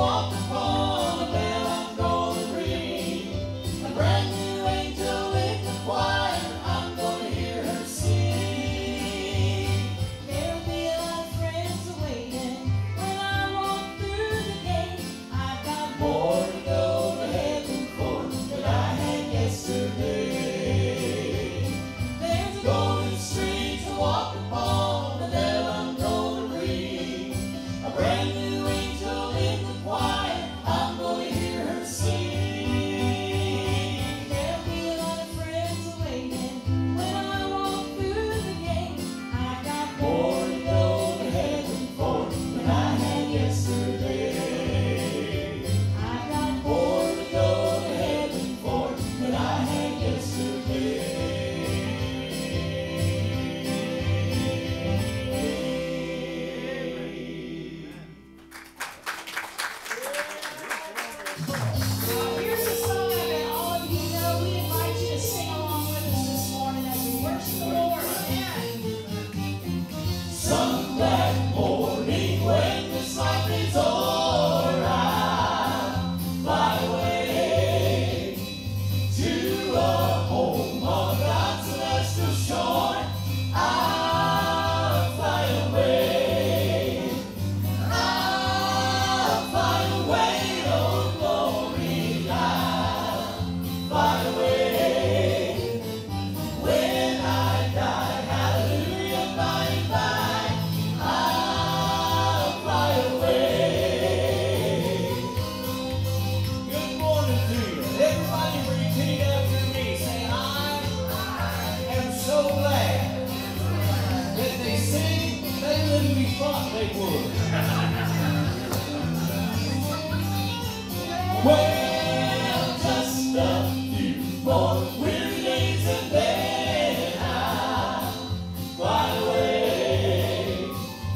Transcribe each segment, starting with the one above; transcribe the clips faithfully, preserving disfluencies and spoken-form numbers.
Well, just a few more weary days and then I'll fly away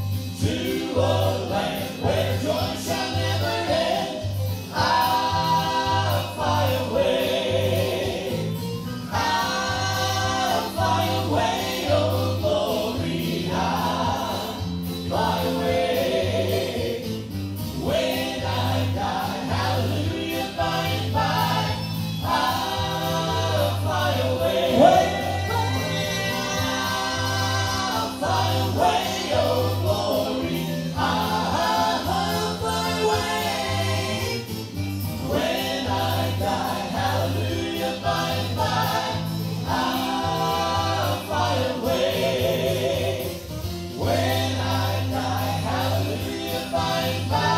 to a land where joy shall never end. I'll fly away, I'll fly away, oh glory, I'll fly away. When I die, hallelujah, by and by, I'll fly away. I'll fly away, oh glory, I'll fly away. When I die, hallelujah, by and by, I'll fly away. When I die, hallelujah, by and by.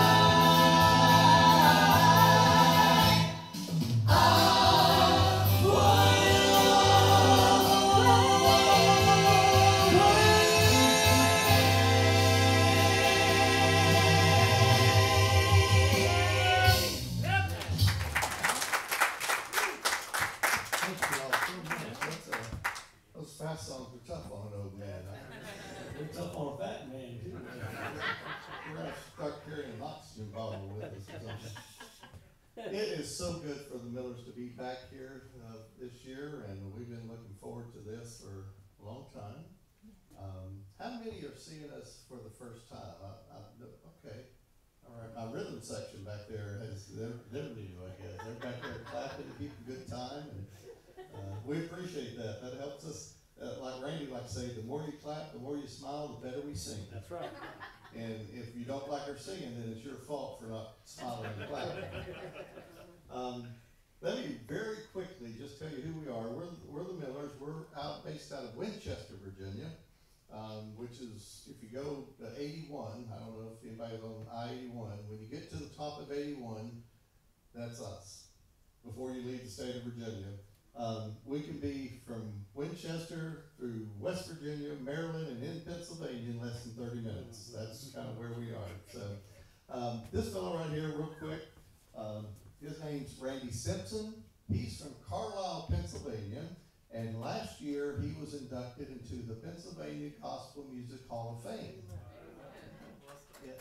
Those fast songs are tough on an old man. We're tough on a fat man, too. We're going to start carrying an oxygen bottle with us or something. It is so good for the Millers to be back here uh, this year, and we've been looking forward to this for a long time. Um, how many are seeing us for the first time? I, I, okay. All right. My rhythm section back there is they're, they're new, I guess. They're back there clapping to keep a good time. And, Uh, we appreciate that. That helps us. Uh, like Randy likes to say, the more you clap, the more you smile, the better we sing. That's right. And if you don't like our singing, then it's your fault for not smiling and clapping. Um, let me very quickly just tell you who we are. We're, we're the Millers. We're out based out of Winchester, Virginia, um, which is, if you go to eighty-one, I don't know if anybody's on I eighty-one, when you get to the top of eighty-one, that's us, before you leave the state of Virginia. Um, we can be from Winchester through West Virginia, Maryland, and in Pennsylvania in less than thirty minutes. That's kind of where we are. So um, this fellow right here, real quick, um, his name's Randy Simpson. He's from Carlisle, Pennsylvania, and last year he was inducted into the Pennsylvania Gospel Music Hall of Fame. Yeah,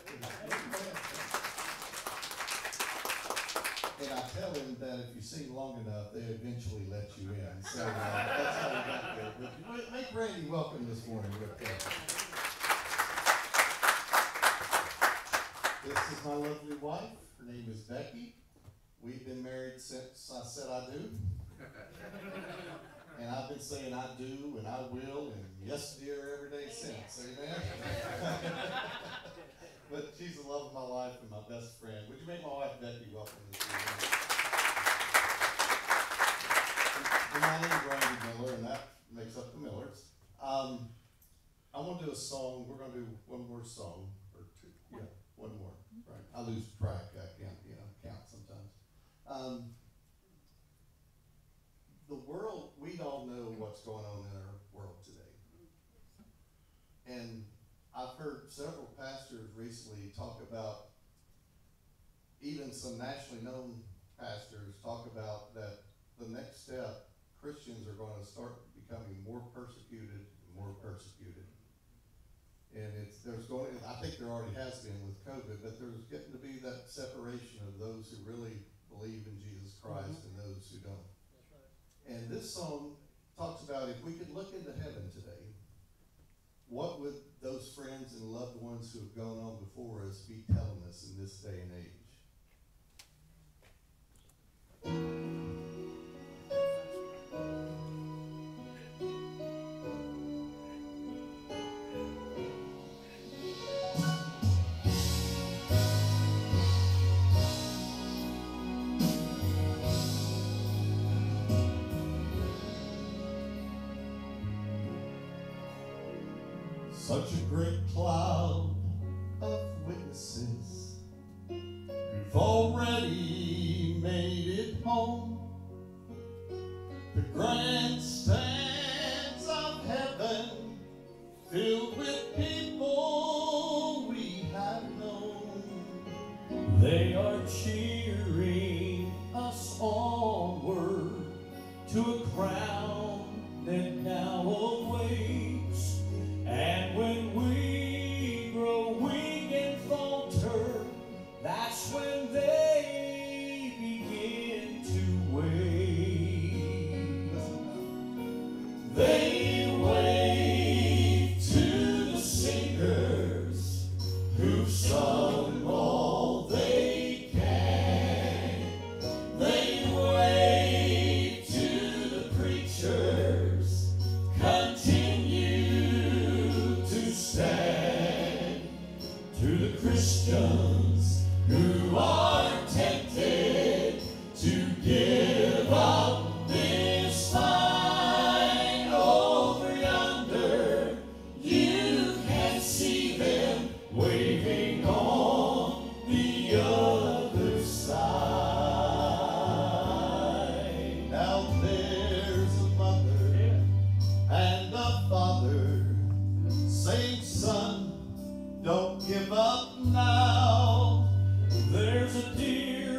and I tell him that if you sing long enough, they eventually let you in. So uh, that's how we got there. But make Randy welcome this morning real quick. This is my lovely wife, Her name is Becky. We've been married since I said I do. And I've been saying I do and I will and yes dear every day since. Amen. But she's the love of my life and my best friend. Would you make my wife Becky welcome this evening? And my name is Randy Miller, and that makes up the Millers. Um, I want to do a song. We're going to do one more song or two. Yeah, one more. Right. I lose track. I can't, you know, count sometimes. Um, the world, we all know what's going on in our world today. And I've heard several pastors recently talk about, even some nationally known pastors talk about that the next step, Christians are going to start becoming more persecuted and more persecuted. And it's, there's going, I think there already has been with COVID, but there's getting to be that separation of those who really believe in Jesus Christ mm-hmm. and those who don't. That's right. And this song talks about if we could look into heaven today, what would those friends and loved ones who have gone on before us be telling us in this day and age? Such a great cloud of witnesses who've already made it home. The grandstands of heaven filled with people we have known. They are cheering us onward to a crown that now awaits. And when we grow weak and falter, that's when they begin to wait. They wave to the singers who've sung all they can. They wave to the preachers, continue to stand, to the Christians who are tempted to give up this fight. Over yonder you can see them waving on the other side. Now there's a mother and a father saying, son, don't give up now. There's a dear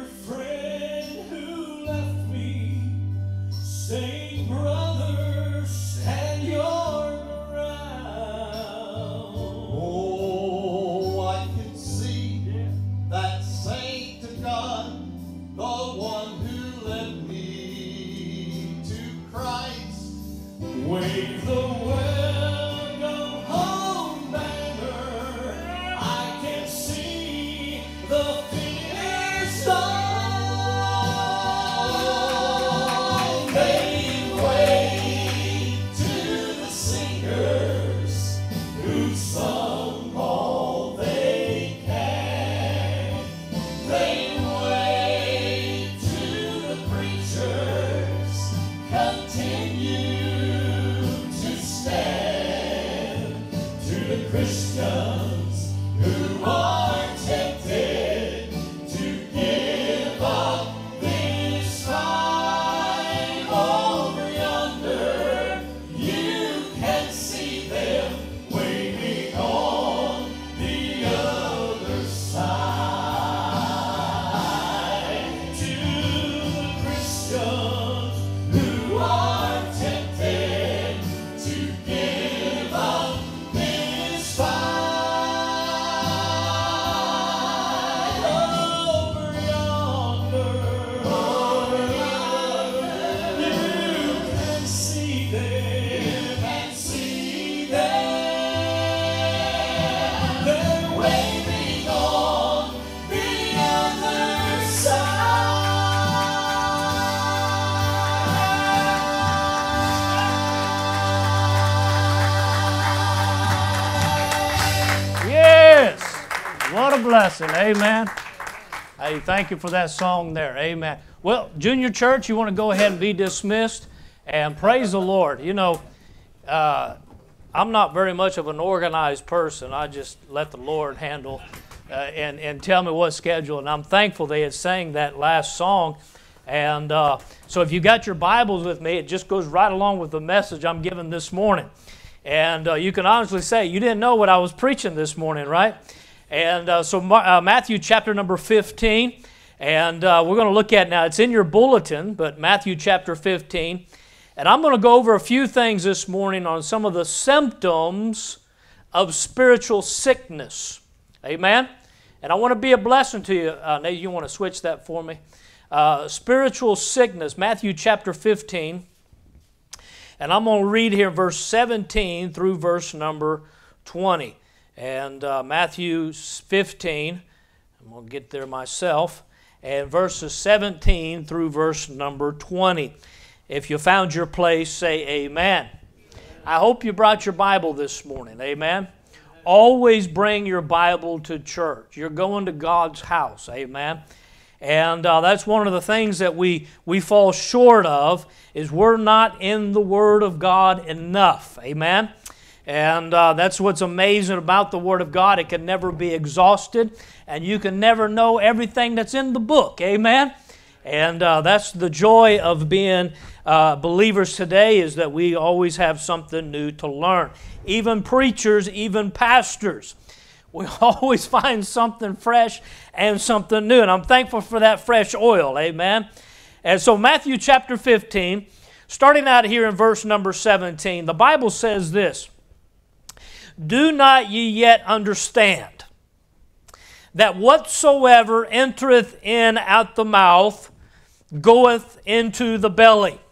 what a blessing. Amen. Hey, thank you for that song there. Amen. Well, Junior Church, you want to go ahead and be dismissed. And praise the Lord. You know, uh, I'm not very much of an organized person. I just let the Lord handle uh, and, and tell me what's scheduled. And I'm thankful they had sang that last song. And uh, so if you got your Bibles with me, it just goes right along with the message I'm giving this morning. And uh, you can honestly say, you didn't know what I was preaching this morning, right? And uh, so uh, Matthew chapter number fifteen. And uh, we're going to look at now, it's in your bulletin, but Matthew chapter fifteen. And I'm going to go over a few things this morning on some of the symptoms of spiritual sickness. Amen? And I want to be a blessing to you. Uh, Nate, you want to switch that for me? Uh, spiritual sickness, Matthew chapter fifteen. And I'm going to read here verse seventeen through verse number twenty. And uh, Matthew fifteen, I'm going to get there myself, and verses seventeen through verse number twenty. If you found your place, say amen. I hope you brought your Bible this morning. Amen. Always bring your Bible to church. You're going to God's house. Amen. And uh, that's one of the things that we, we fall short of, is we're not in the Word of God enough. Amen. And uh, that's what's amazing about the Word of God. It can never be exhausted, and you can never know everything that's in the book. Amen. And uh, that's the joy of being uh, believers today, is that we always have something new to learn. Even preachers, even pastors, we always find something fresh and something new. And I'm thankful for that fresh oil, amen. And so Matthew chapter fifteen, starting out here in verse number seventeen, the Bible says this: "Do not ye yet understand that whatsoever entereth in at the mouth goeth into the belly,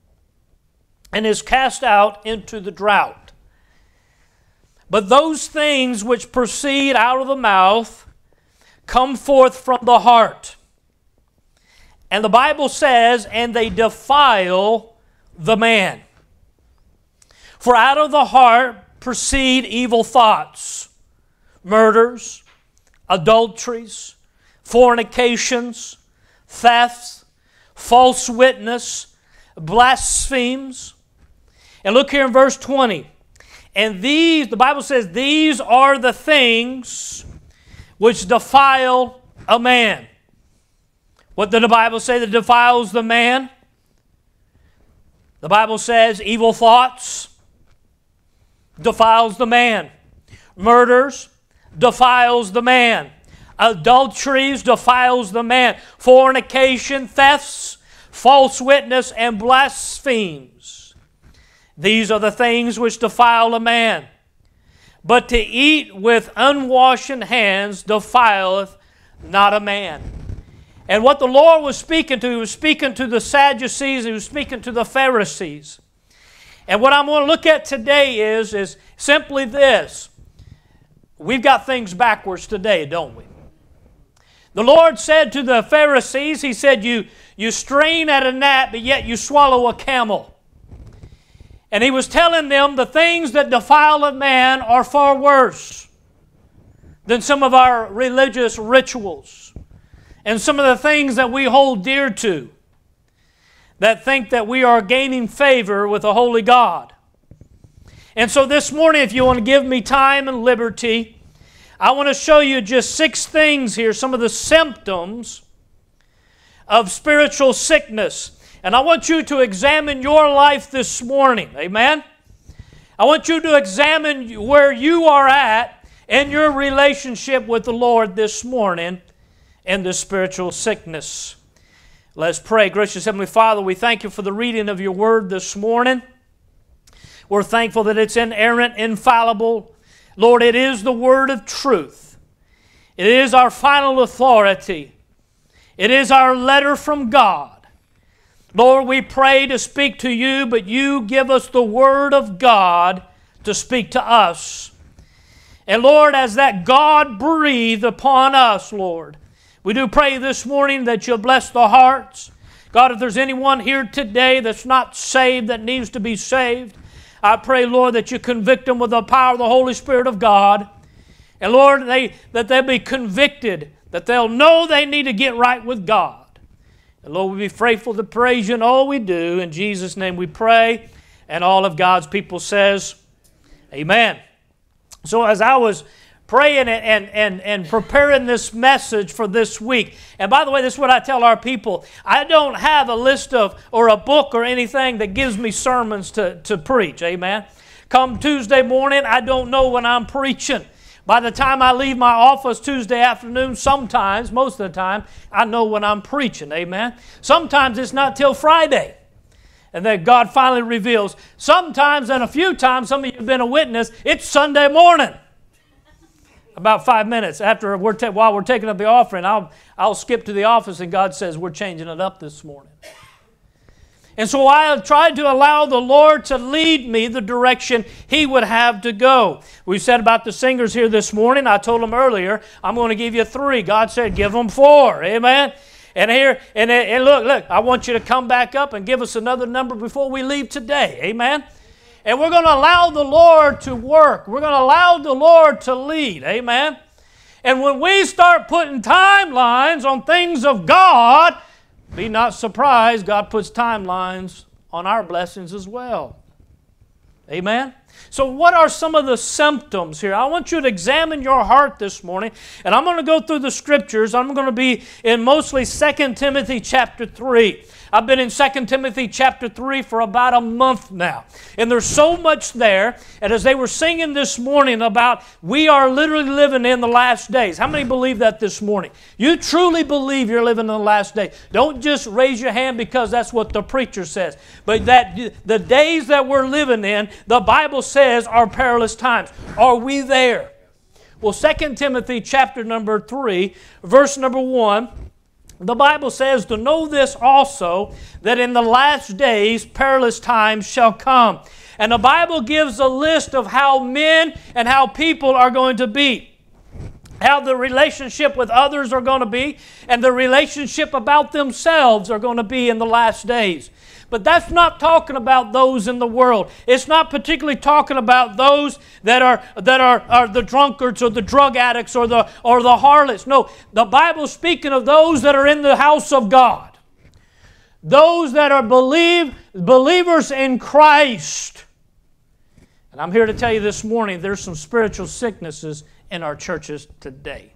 and is cast out into the drought? But those things which proceed out of the mouth come forth from the heart." And the Bible says, "And they defile the man. For out of the heart proceed evil thoughts, murders, adulteries, fornications, thefts, false witness, blasphemies." And look here in verse twenty. "And these," the Bible says, "these are the things which defile a man." What did the Bible say that defiles the man? The Bible says evil thoughts defiles the man. Murders defiles the man. Adulteries defiles the man. Fornication, thefts, false witness, and blasphemies. These are the things which defile a man. But to eat with unwashen hands defileth not a man. And what the Lord was speaking to, He was speaking to the Sadducees, He was speaking to the Pharisees. And what I'm going to look at today is, is simply this. We've got things backwards today, don't we? The Lord said to the Pharisees, He said, you, you strain at a gnat, but yet you swallow a camel. And He was telling them the things that defile a man are far worse than some of our religious rituals and some of the things that we hold dear to, that think that we are gaining favor with a holy God. And so this morning, if you want to give me time and liberty, I want to show you just six things here, some of the symptoms of spiritual sickness. And I want you to examine your life this morning. Amen? I want you to examine where you are at in your relationship with the Lord this morning in the spiritual sickness. Let's pray. Gracious Heavenly Father, we thank You for the reading of Your Word this morning. We're thankful that it's inerrant, infallible. Lord, it is the Word of truth. It is our final authority. It is our letter from God. Lord, we pray to speak to You, but You give us the Word of God to speak to us. And Lord, as that God breathed upon us, Lord, we do pray this morning that You'll bless the hearts. God, if there's anyone here today that's not saved, that needs to be saved, I pray, Lord, that You convict them with the power of the Holy Spirit of God. And Lord, they, that they'll be convicted, that they'll know they need to get right with God. And Lord, we'll be faithful to praise you in all we do. In Jesus' name we pray. And all of God's people says, amen. So as I was praying and, and, and, and preparing this message for this week, and by the way, this is what I tell our people. I don't have a list of or a book or anything that gives me sermons to, to preach, amen. Come Tuesday morning, I don't know when I'm preaching. By the time I leave my office Tuesday afternoon, sometimes, most of the time, I know when I'm preaching, amen. Sometimes it's not till Friday. And then God finally reveals. Sometimes and a few times, some of you have been a witness, it's Sunday morning. About five minutes after we're ta- while we're taking up the offering, I'll, I'll skip to the office and God says, we're changing it up this morning. And so I tried to allow the Lord to lead me the direction He would have to go. We said about the singers here this morning, I told them earlier, I'm going to give you three. God said, give them four. Amen? And here, and, and look, look, I want you to come back up and give us another number before we leave today. Amen? And we're going to allow the Lord to work. We're going to allow the Lord to lead. Amen? And when we start putting timelines on things of God, be not surprised, God puts timelines on our blessings as well. Amen? So what are some of the symptoms here? I want you to examine your heart this morning, and I'm going to go through the Scriptures. I'm going to be in mostly Second Timothy chapter three. I've been in Second Timothy chapter three for about a month now. And there's so much there. And as they were singing this morning about we are literally living in the last days. How many believe that this morning? You truly believe you're living in the last days. Don't just raise your hand because that's what the preacher says. But that the days that we're living in, the Bible says are perilous times. Are we there? Well, Second Timothy chapter number three, verse number one, the Bible says, to know this also, that in the last days perilous times shall come. And the Bible gives a list of how men and how people are going to be. How the relationship with others are going to be, and the relationship about themselves are going to be in the last days. But that's not talking about those in the world. It's not particularly talking about those that are that are, are the drunkards or the drug addicts or the or the harlots. No, the Bible's speaking of those that are in the house of God. Those that are believe, believers in Christ. And I'm here to tell you this morning, there's some spiritual sicknesses in our churches today.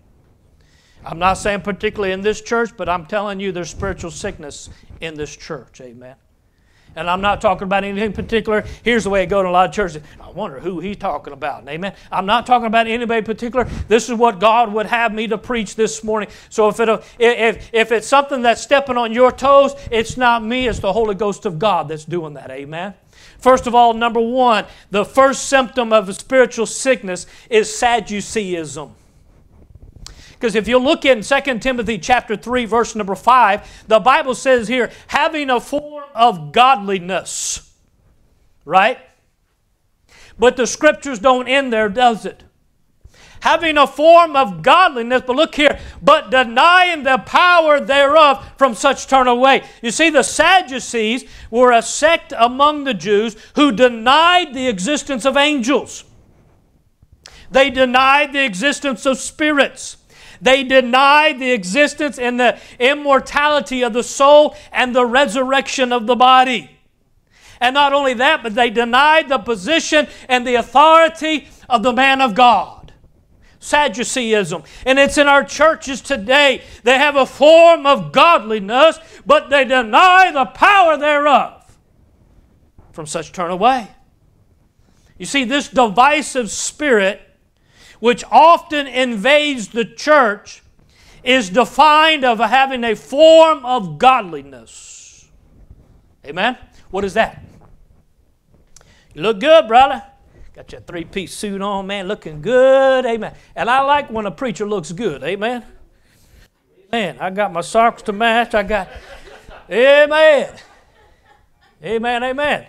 I'm not saying particularly in this church, but I'm telling you there's spiritual sickness in this church. Amen. And I'm not talking about anything particular. Here's the way it goes in a lot of churches. I wonder who he's talking about. Amen. I'm not talking about anybody particular. This is what God would have me to preach this morning. So if, it, if, if it's something that's stepping on your toes, it's not me. It's the Holy Ghost of God that's doing that. Amen. First of all, number one, the first symptom of a spiritual sickness is Sadduceeism. Because if you look in Second Timothy chapter three, verse number five, the Bible says here, having a form of godliness. Right? But the Scriptures don't end there, does it? Having a form of godliness, but look here, but denying the power thereof, from such turn away. You see, the Sadducees were a sect among the Jews who denied the existence of angels. They denied the existence of spirits. They denied the existence and the immortality of the soul and the resurrection of the body. And not only that, but they denied the position and the authority of the man of God. Sadduceeism. And it's in our churches today. They have a form of godliness, but they deny the power thereof. From such turn away. You see, this divisive spirit, which often invades the church, is defined of having a form of godliness. Amen? What is that? You look good, brother. Got your three-piece suit on, man, looking good. Amen. And I like when a preacher looks good. Amen? Man, I got my socks to match. I got, amen. Amen, amen.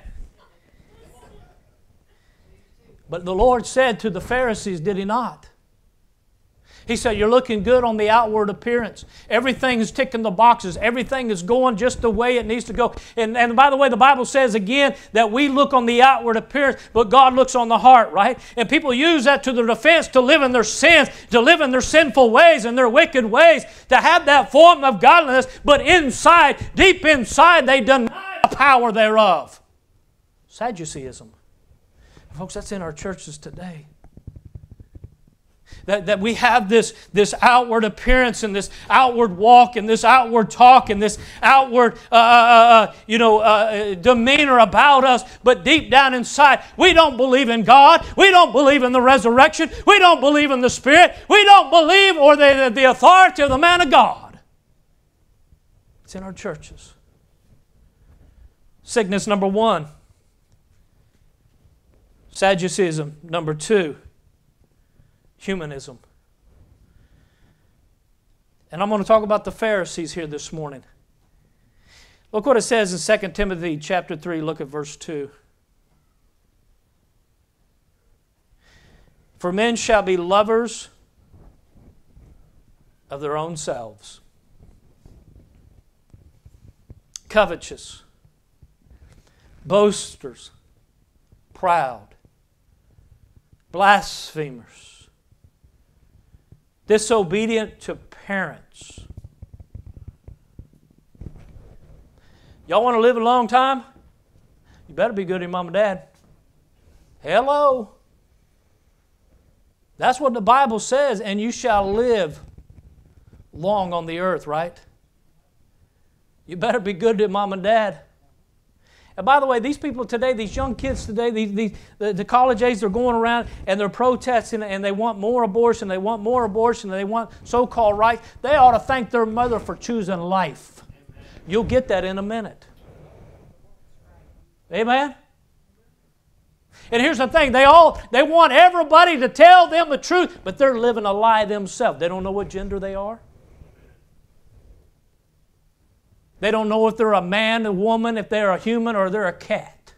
But the Lord said to the Pharisees, did He not? He said, you're looking good on the outward appearance. Everything is ticking the boxes. Everything is going just the way it needs to go. And, and by the way, the Bible says again that we look on the outward appearance, but God looks on the heart, right? And people use that to their defense to live in their sins, to live in their sinful ways and their wicked ways, to have that form of godliness, but inside, deep inside, they deny the power thereof. Sadduceeism. Folks, that's in our churches today. That, that we have this, this outward appearance and this outward walk and this outward talk and this outward uh, uh, you know, uh, demeanor about us, but deep down inside, we don't believe in God. We don't believe in the resurrection. We don't believe in the Spirit. We don't believe or the, the authority of the man of God. It's in our churches. Sickness number one. Sadduceeism number two. Humanism. And I'm going to talk about the Pharisees here this morning. Look what it says in Second Timothy chapter three. Look at verse two. For men shall be lovers of their own selves, covetous, boasters, proud, blasphemers, disobedient to parents. Y'all want to live a long time? You better be good to your mom and dad. Hello. That's what the Bible says, and you shall live long on the earth, right? You better be good to mom and dad. And by the way, these people today, these young kids today, these, these, the, the college age, they're going around and they're protesting and they want more abortion, they want more abortion, they want so-called rights. They ought to thank their mother for choosing life. You'll get that in a minute. Amen? And here's the thing, they all they want everybody to tell them the truth, but they're living a lie themselves. They don't know what gender they are. They don't know if they're a man, a woman, if they're a human, or they're a cat.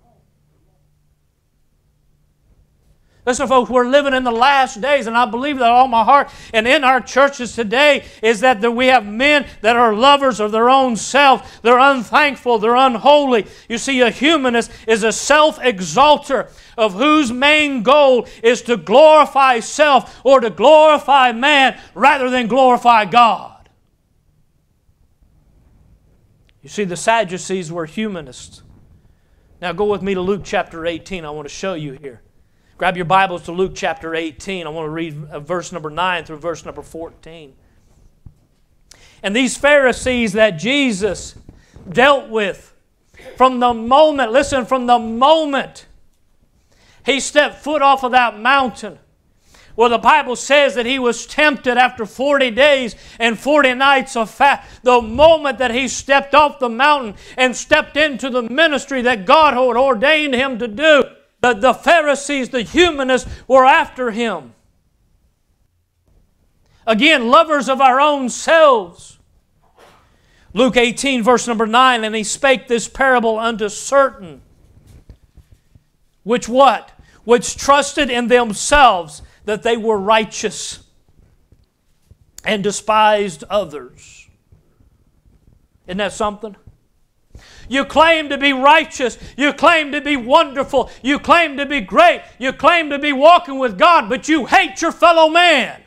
Listen, folks, we're living in the last days, and I believe that all my heart. And in our churches today is that we have men that are lovers of their own self. They're unthankful. They're unholy. You see, a humanist is a self-exalter of whose main goal is to glorify self or to glorify man rather than glorify God. You see, the Sadducees were humanists. Now go with me to Luke chapter eighteen. I want to show you here. Grab your Bibles to Luke chapter eighteen. I want to read verse number nine through verse number fourteen. And these Pharisees that Jesus dealt with from the moment, listen, from the moment He stepped foot off of that mountain, well, the Bible says that He was tempted after forty days and forty nights of fast. The moment that He stepped off the mountain and stepped into the ministry that God had ordained Him to do, the, the Pharisees, the humanists, were after Him. Again, lovers of our own selves. Luke eighteen, verse number nine, and He spake this parable unto certain, which what? Which trusted in themselves that they were righteous and despised others. Isn't that something? You claim to be righteous. You claim to be wonderful. You claim to be great. You claim to be walking with God, but you hate your fellow man.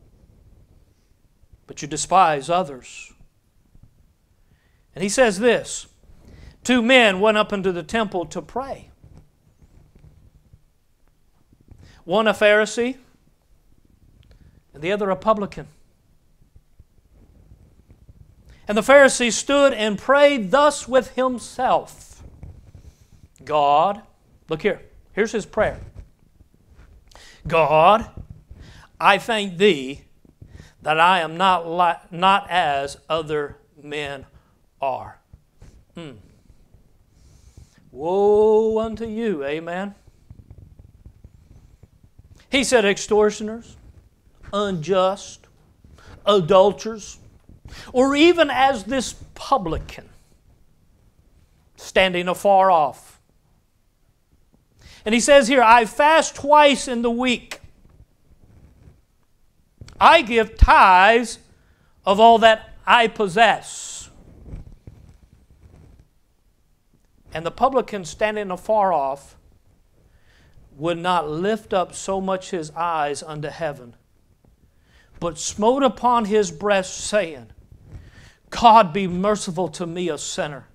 But you despise others. And He says this, two men went up into the temple to pray. One a Pharisee, and the other a publican. And the Pharisee stood and prayed thus with himself. God, look here, here's his prayer. God, I thank Thee that I am not, li- not as other men are. Mm. Woe unto you, amen. He said extortioners, unjust, adulterers, or even as this publican standing afar off. And he says here, I fast twice in the week. I give tithes of all that I possess. And the publican standing afar off would not lift up so much his eyes unto heaven, but smote upon his breast, saying, God be merciful to me, a sinner.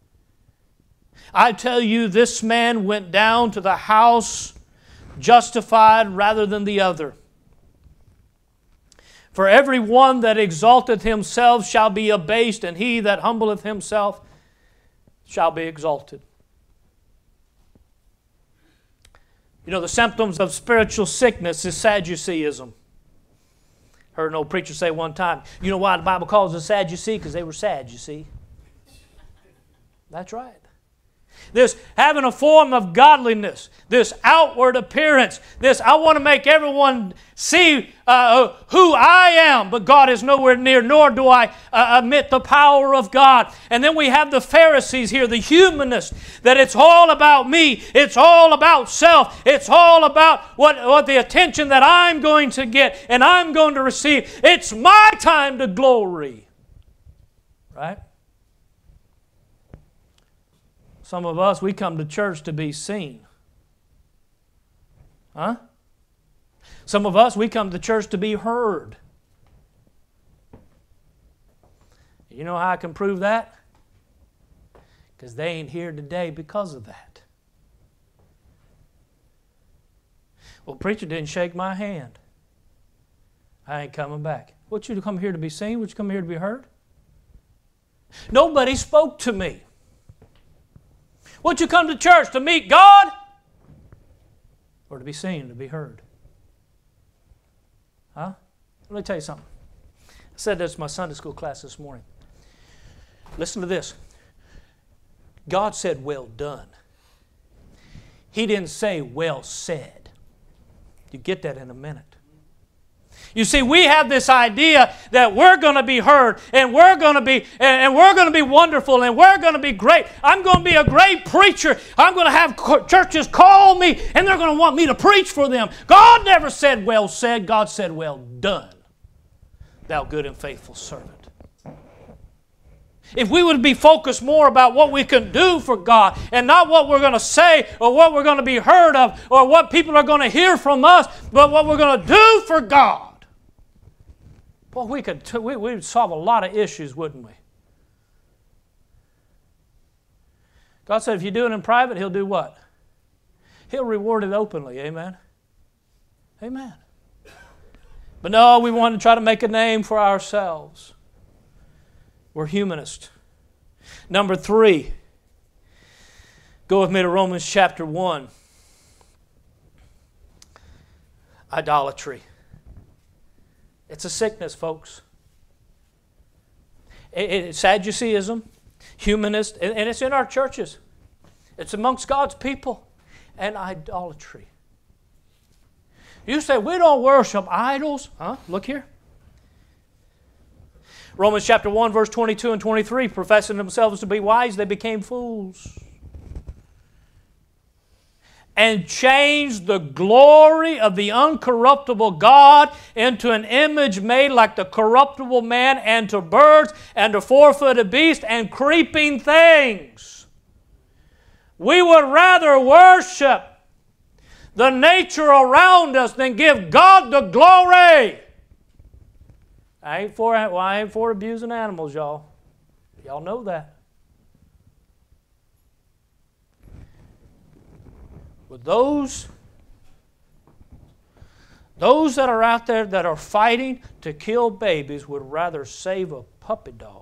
I tell you, this man went down to the house justified rather than the other. For every one that exalteth himself shall be abased, and he that humbleth himself shall be exalted. You know, the symptoms of spiritual sickness is Sadduceeism. Heard an old preacher say one time, you know why the Bible calls us Sadducee? Because they were sad, you see. That's right. This having a form of godliness, this outward appearance, this I want to make everyone see uh, who I am, but God is nowhere near, nor do I uh, admit the power of God. And then we have the Pharisees here, the humanists, that it's all about me, it's all about self, it's all about what, what the attention that I'm going to get and I'm going to receive. It's my time to glory. Right? Some of us, we come to church to be seen. Huh? Some of us, we come to church to be heard. You know how I can prove that? Because they ain't here today because of that. Well, preacher didn't shake my hand. I ain't coming back. What, you to come here to be seen? What, you come here to be heard? Nobody spoke to me. What, you come to church to meet God? Or to be seen, to be heard? Huh? Let me tell you something. I said this to my Sunday school class this morning. Listen to this. God said, well done. He didn't say, well said. You get that in a minute. You see, we have this idea that we're going to be heard, and we're going to be, and we're going to be wonderful, and we're going to be great. I'm going to be a great preacher. I'm going to have churches call me, and they're going to want me to preach for them. God never said, well said. God said, well done, thou good and faithful servant. If we would be focused more about what we can do for God and not what we're going to say or what we're going to be heard of or what people are going to hear from us, but what we're going to do for God, well, we could t- we, we'd solve a lot of issues, wouldn't we? God said if you do it in private, He'll do what? He'll reward it openly. Amen? Amen. But no, we want to try to make a name for ourselves. We're humanists. Number three, go with me to Romans chapter one. Idolatry. It's a sickness, folks. It, it's Sadduceeism, humanist, and, and it's in our churches. It's amongst God's people. And idolatry. You say, we don't worship idols. Huh? Look here. Romans chapter one, verse twenty-two and twenty-three, professing themselves to be wise, they became fools. And changed the glory of the uncorruptible God into an image made like the corruptible man, and to birds, and to four-footed beasts, and creeping things. We would rather worship the nature around us than give God the glory. I ain't for, well, I ain't for abusing animals, y'all. Y'all know that. But those, those that are out there that are fighting to kill babies would rather save a puppy dog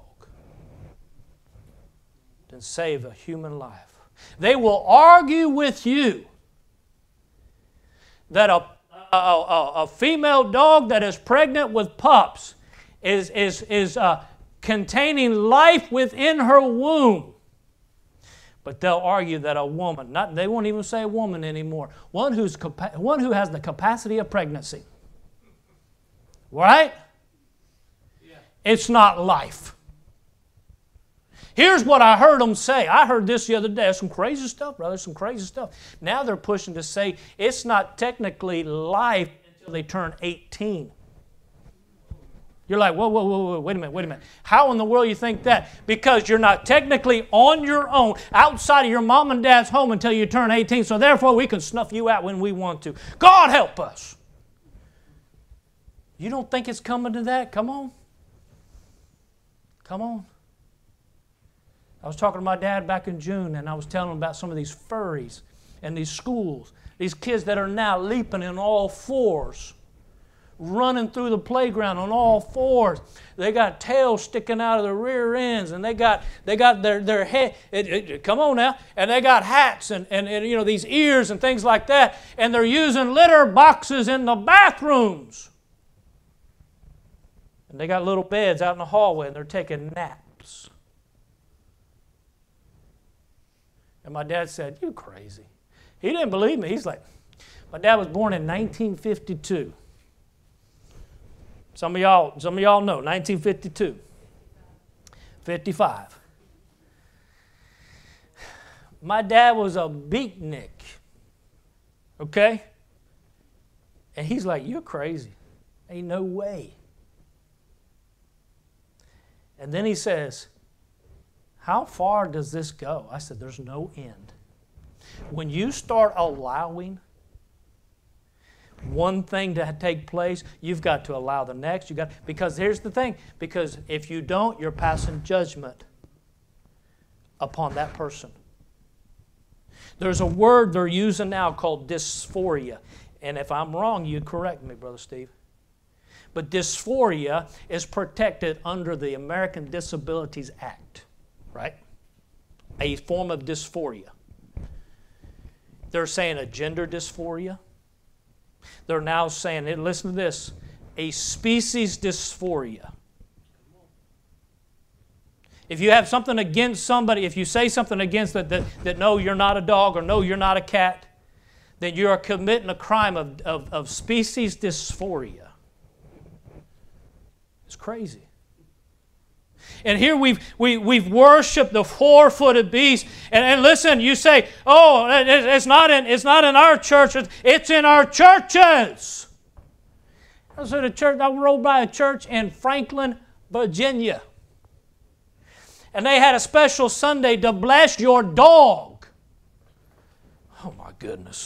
than save a human life. They will argue with you that a, a, a, a female dog that is pregnant with pups is, is, is uh, containing life within her womb. But they'll argue that a woman, not, they won't even say a woman anymore, one, who's capa- one who has the capacity of pregnancy. Right? Yeah. It's not life. Here's what I heard them say. I heard this the other day. Some crazy stuff, brother, some crazy stuff. Now they're pushing to say it's not technically life until they turn eighteen. You're like, whoa, whoa, whoa, whoa, wait a minute, wait a minute. How in the world you think that? Because you're not technically on your own outside of your mom and dad's home until you turn eighteen, so therefore we can snuff you out when we want to. God help us. You don't think it's coming to that? Come on. Come on. I was talking to my dad back in June, and I was telling him about some of these furries and these schools, these kids that are now leaping in all fours, running through the playground on all fours. They got tails sticking out of their rear ends, and they got they got their their head. It, it, come on now, and they got hats and, and and you know these ears and things like that, and they're using litter boxes in the bathrooms. And they got little beds out in the hallway, and they're taking naps. And my dad said, "You crazy." He didn't believe me. He's like, my dad was born in nineteen fifty-two. Some of y'all, some of y'all know, nineteen fifty-two. fifty-five. My dad was a beatnik. Okay? And he's like, "You're crazy. Ain't no way." And then he says, "How far does this go?" I said, "There's no end." When you start allowing one thing to take place, you've got to allow the next. You got because here's the thing. Because if you don't, you're passing judgment upon that person. There's a word they're using now called dysphoria. And if I'm wrong, you correct me, Brother Steve. But dysphoria is protected under the American Disabilities Act, right? A form of dysphoria. They're saying a gender dysphoria. They're now saying, listen to this, a species dysphoria. If you have something against somebody, if you say something against it that, that no, you're not a dog or no, you're not a cat, then you are committing a crime of, of, of species dysphoria. It's crazy. And here we've, we, we've worshipped the four-footed beast. And, and listen, you say, oh, it, it's, not in, it's not in our churches. It's in our churches. I was at a church, I rode by a church in Franklin, Virginia. And they had a special Sunday to bless your dog. Oh, my goodness.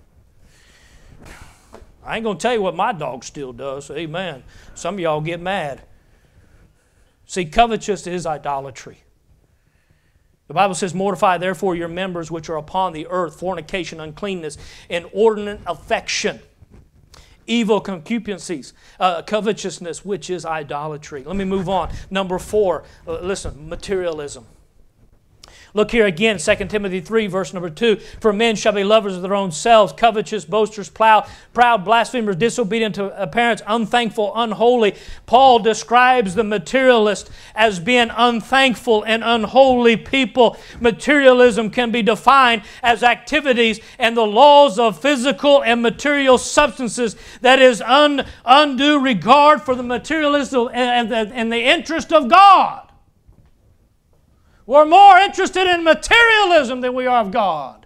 I ain't going to tell you what my dog still does. Amen. Some of y'all get mad. See, covetousness is idolatry. The Bible says, mortify therefore your members which are upon the earth, fornication, uncleanness, inordinate affection, evil concupiscences, uh, covetousness, which is idolatry. Let me move on. Number four, uh, listen, materialism. Look here again, Second Timothy three, verse number two. For men shall be lovers of their own selves, covetous, boasters, proud, proud, blasphemers, disobedient to parents, unthankful, unholy. Paul describes the materialist as being unthankful and unholy people. Materialism can be defined as activities and the laws of physical and material substances. That is un, undue regard for the materialism and the, and the interest of God. We're more interested in materialism than we are of God.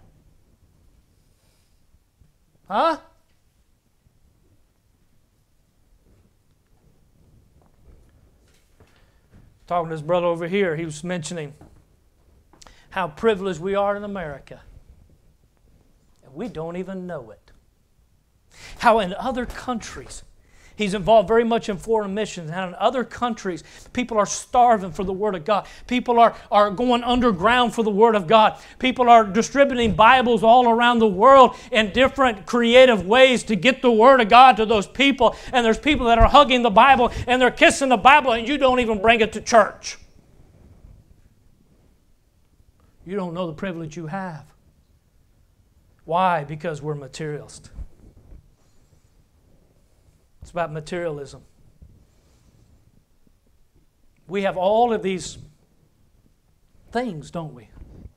Huh? Talking to his brother over here, he was mentioning how privileged we are in America. And we don't even know it. How in other countries, he's involved very much in foreign missions. And in other countries, people are starving for the Word of God. People are, are going underground for the Word of God. People are distributing Bibles all around the world in different creative ways to get the Word of God to those people. And there's people that are hugging the Bible and they're kissing the Bible and you don't even bring it to church. You don't know the privilege you have. Why? Because we're materialists. It's about materialism. We have all of these things, don't we?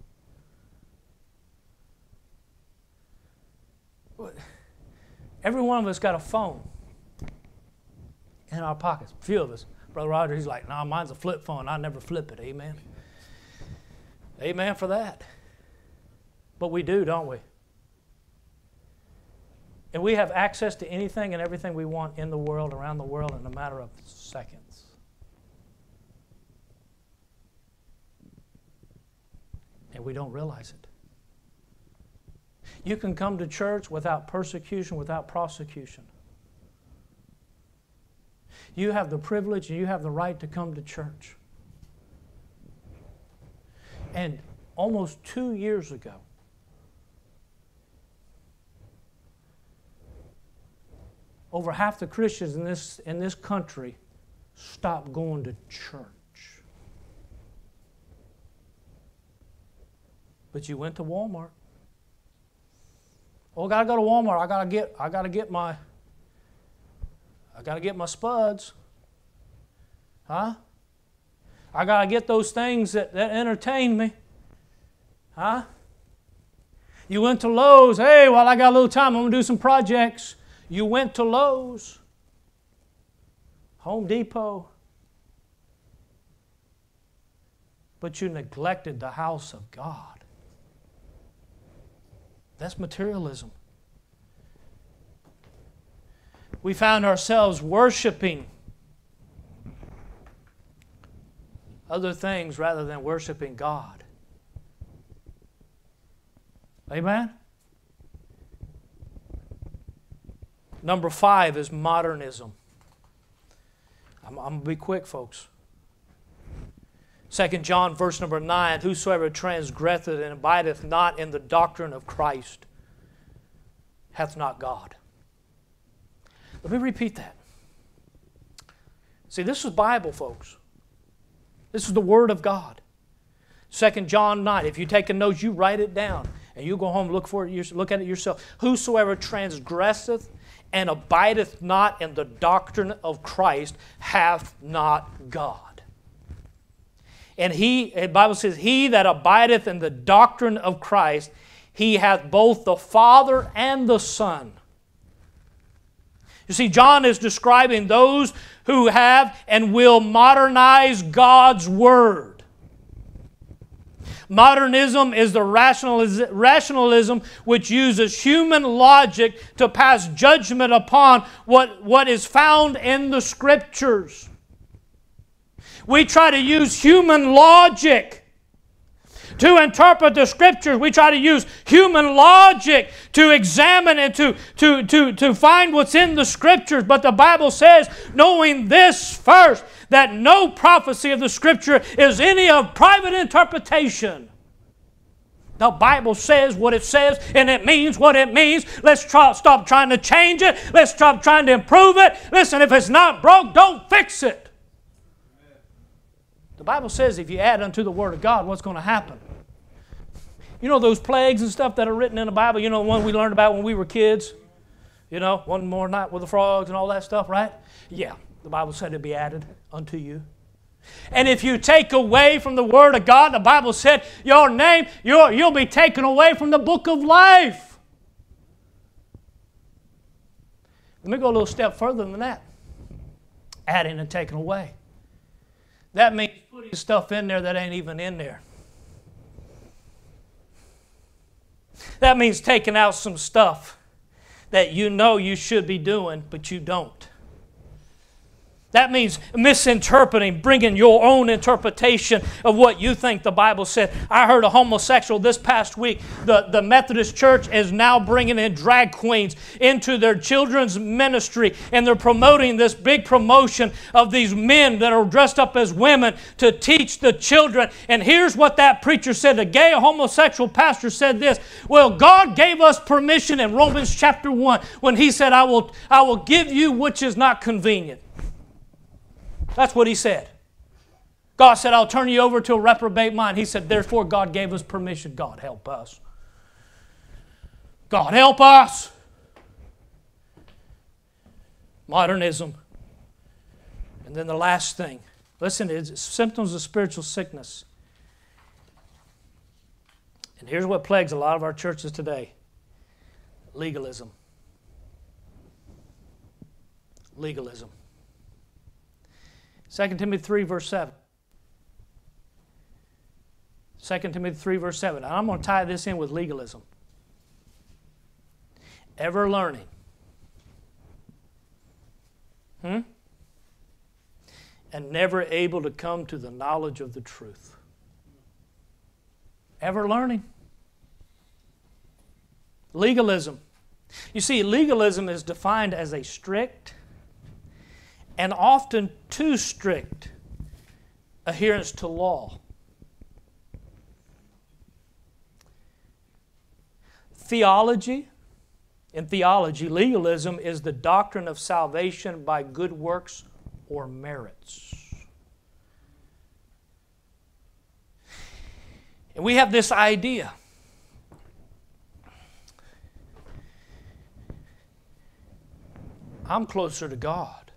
Every one of us got a phone in our pockets. A few of us. Brother Roger, he's like, nah, mine's a flip phone. I never flip it. Amen. Amen for that. But we do, don't we? And we have access to anything and everything we want in the world, around the world, in a matter of seconds. And we don't realize it. You can come to church without persecution, without prosecution. You have the privilege and you have the right to come to church. And almost two years ago, over half the Christians in this, in this country stopped going to church. But you went to Walmart. Oh, I gotta go to Walmart. I gotta get, I gotta get my, I gotta get my spuds. Huh? I gotta get those things that, that entertain me. Huh? You went to Lowe's. Hey, while I got a little time, I'm gonna do some projects. You went to Lowe's. Home Depot. But you neglected the house of God. That's materialism. We found ourselves worshiping other things rather than worshiping God. Amen? Number five is modernism. I'm, I'm going to be quick, folks. Second John verse number nine, whosoever transgresseth and abideth not in the doctrine of Christ hath not God. Let me repeat that. See, this is Bible, folks. This is the Word of God. Second John nine, if you take a note, you write it down. And you go home and look, for it, look at it yourself. Whosoever transgresseth and abideth not in the doctrine of Christ hath not God. And he, the Bible says, he that abideth in the doctrine of Christ, he hath both the Father and the Son. You see, John is describing those who have and will modernize God's Word. Modernism is the rationalism which uses human logic to pass judgment upon what, what is found in the Scriptures. We try to use human logic to interpret the Scriptures. We try to use human logic to examine and to, to, to, to find what's in the Scriptures. But the Bible says, knowing this first, that no prophecy of the Scripture is any of private interpretation. The Bible says what it says, and it means what it means. Let's try, stop trying to change it. Let's stop trying to improve it. Listen, if it's not broke, don't fix it. The Bible says if you add unto the Word of God, what's going to happen? You know those plagues and stuff that are written in the Bible? You know the one we learned about when we were kids? You know, one more night with the frogs and all that stuff, right? Yeah, the Bible said it'd be added unto you. And if you take away from the Word of God, the Bible said your name, you'll, you'll be taken away from the book of life. Let me go a little step further than that. Adding and taking away. That means putting stuff in there that ain't even in there. That means taking out some stuff that you know you should be doing, but you don't. That means misinterpreting, bringing your own interpretation of what you think the Bible said. I heard a homosexual this past week. The, the Methodist Church is now bringing in drag queens into their children's ministry, and they're promoting this big promotion of these men that are dressed up as women to teach the children. And here's what that preacher said. The gay homosexual pastor said this, well, God gave us permission in Romans chapter one when He said, I will, I will give you which is not convenient. That's what He said. God said, I'll turn you over to a reprobate mind. He said, therefore God gave us permission. God help us. God help us. Modernism. And then the last thing. Listen, it's symptoms of spiritual sickness. And here's what plagues a lot of our churches today. Legalism. Legalism. Second Timothy three, verse seven. Second Timothy three, verse seven. And I'm going to tie this in with legalism. Ever learning. Hmm? And never able to come to the knowledge of the truth. Ever learning. Legalism. You see, legalism is defined as a strict and often too strict adherence to law. Theology. In theology, legalism is the doctrine of salvation by good works or merits. And we have this idea. I'm closer to God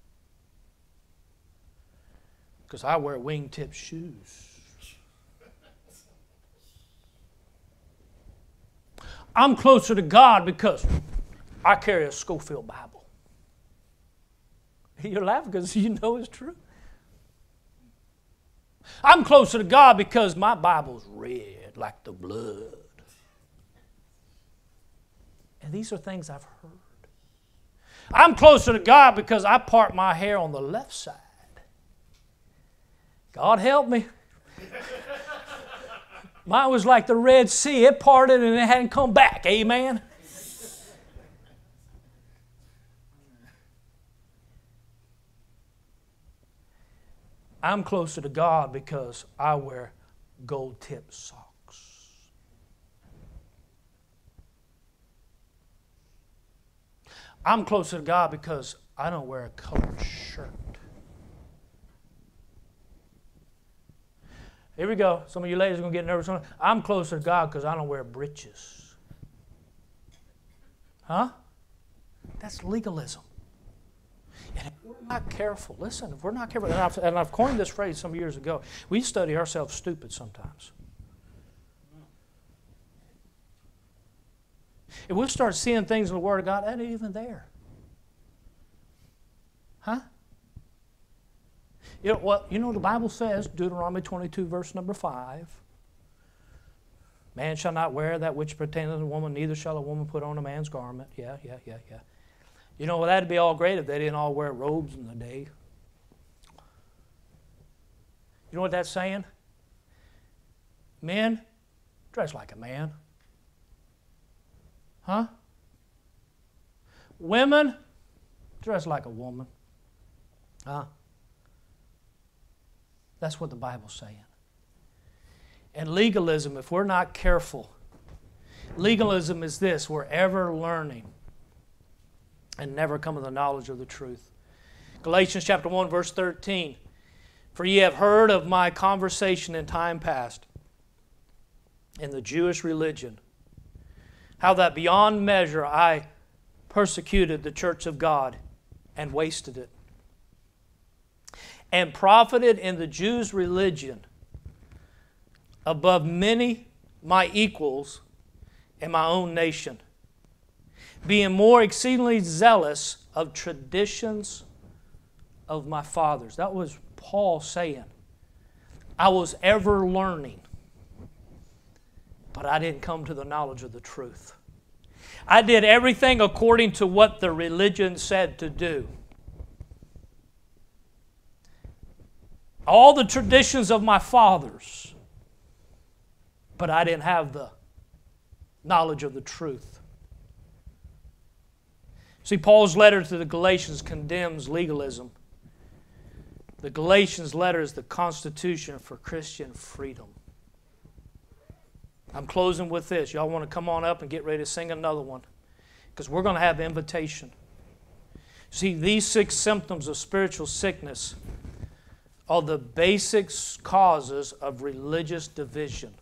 because I wear wingtip shoes. I'm closer to God because I carry a Schofield Bible. You're laughing because you know it's true. I'm closer to God because my Bible's red like the blood. And these are things I've heard. I'm closer to God because I part my hair on the left side. God help me. Mine was like the Red Sea. It parted and it hadn't come back. Amen? I'm closer to God because I wear gold-tipped socks. I'm closer to God because I don't wear a colored shirt. Here we go. Some of you ladies are going to get nervous. I'm closer to God because I don't wear breeches. Huh? That's legalism. And if we're not careful, listen, if we're not careful, and I've, and I've coined this phrase some years ago, we study ourselves stupid sometimes. If we'll start seeing things in the Word of God, that ain't even there. Huh? You know what? You know the Bible says, Deuteronomy twenty-two, verse number five, man shall not wear that which pertaineth to a woman, neither shall a woman put on a man's garment. Yeah, yeah, yeah, yeah. You know, well, that'd be all great if they didn't all wear robes in the day. You know what that's saying? Men, dress like a man. Huh? Women, dress like a woman. Huh? That's what the Bible's saying. And legalism, if we're not careful, legalism is this: we're ever learning and never come to the knowledge of the truth. Galatians chapter one, verse thirteen. For ye have heard of my conversation in time past in the Jewish religion, how that beyond measure I persecuted the church of God and wasted it, and profited in the Jews' religion above many my equals in my own nation, being more exceedingly zealous of traditions of my fathers. That was Paul saying, I was ever learning, but I didn't come to the knowledge of the truth. I did everything according to what the religion said to do. All the traditions of my fathers, but I didn't have the knowledge of the truth. See, Paul's letter to the Galatians condemns legalism. The Galatians letter is the constitution for Christian freedom. I'm closing with this. Y'all want to come on up and get ready to sing another one, because we're going to have invitation. See, these six symptoms of spiritual sickness are the basic causes of religious division.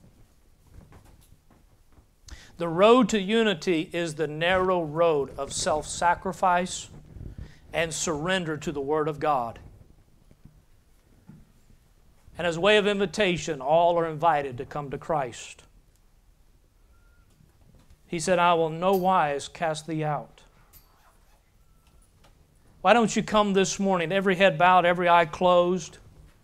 The road to unity is the narrow road of self-sacrifice and surrender to the Word of God. And as a way of invitation, all are invited to come to Christ. He said, I will no wise cast thee out. Why don't you come this morning, every head bowed, every eye closed?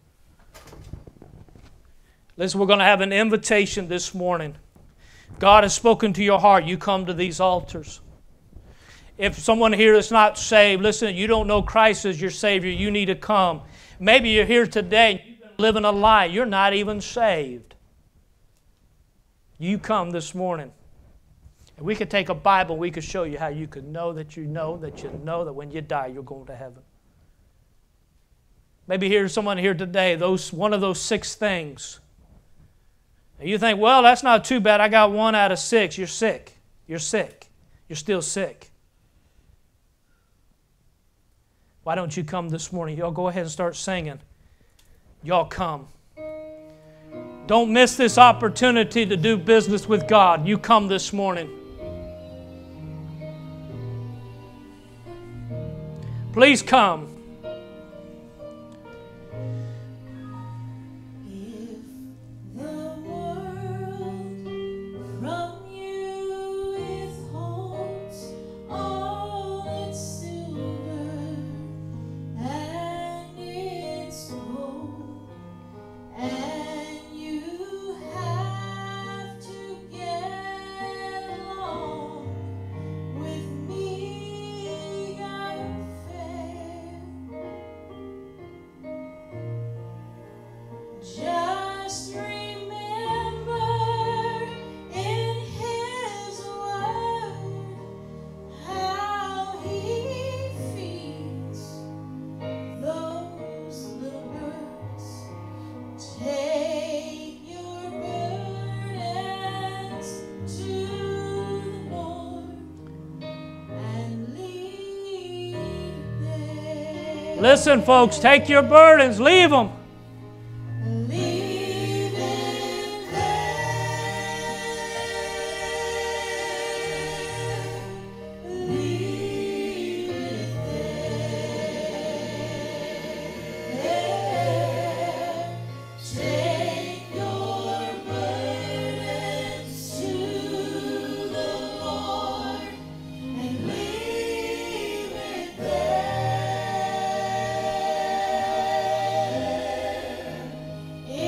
Listen, we're going to have an invitation this morning. God has spoken to your heart. You come to these altars. if someone here is not saved, listen, you don't know Christ as your Savior, you need to come. Maybe you're here today and you've been living a lie. You're not even saved. You come this morning. And we could take a Bible, we could show you how you could know that you know that you know that when you die, you're going to heaven. Maybe here's someone here today, those one of those six things. And you think, well, that's not too bad. I got one out of six. You're sick. You're sick. You're still sick. Why don't you come this morning? Y'all go ahead and start singing. Y'all come. Don't miss this opportunity to do business with God. You come this morning. Please come. Listen, folks, take your burdens, leave them. If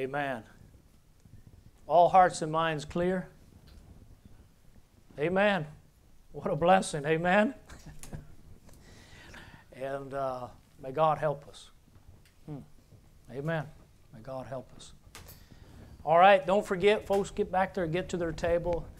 Amen. All hearts and minds clear? Amen. What a blessing. Amen. And uh, may God help us. Hmm. Amen. May God help us. All right, don't forget, folks, get back there, get to their table.